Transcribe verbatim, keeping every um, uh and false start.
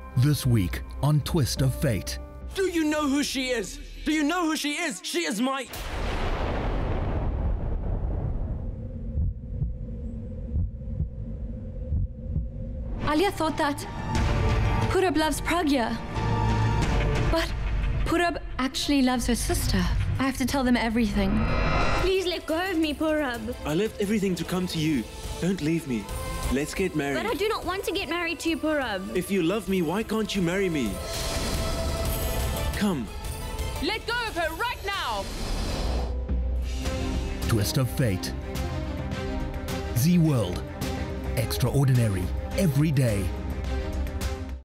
This week on Twist of Fate. Do you know who she is? Do you know who she is? She is my... Alia thought that Purab loves Pragya. But Purab actually loves her sister. I have to tell them everything. Please let go of me, Purab. I left everything to come to you. Don't leave me. Let's get married. But I do not want to get married to you, Purab. If you love me, why can't you marry me? Come. Let go of her right now! Twist of Fate. Z World. Extraordinary. Every day.